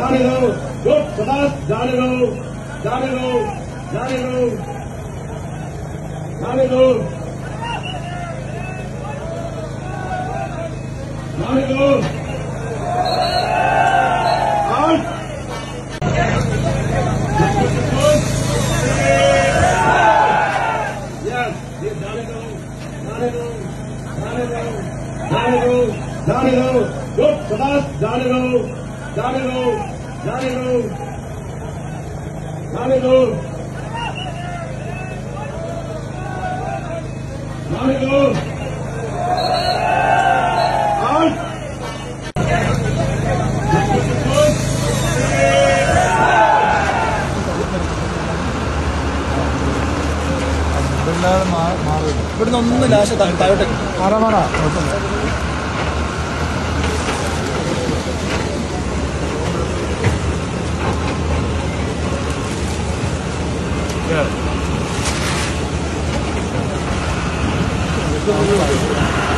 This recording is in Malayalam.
Good, Sadat, Janigo. Out. Yes, Janigo. Good, Sadat, Janigo. Out. ഇവിടുന്ന് ഒന്നും ലാശം താഴോട്ട് മാറാ Yeah.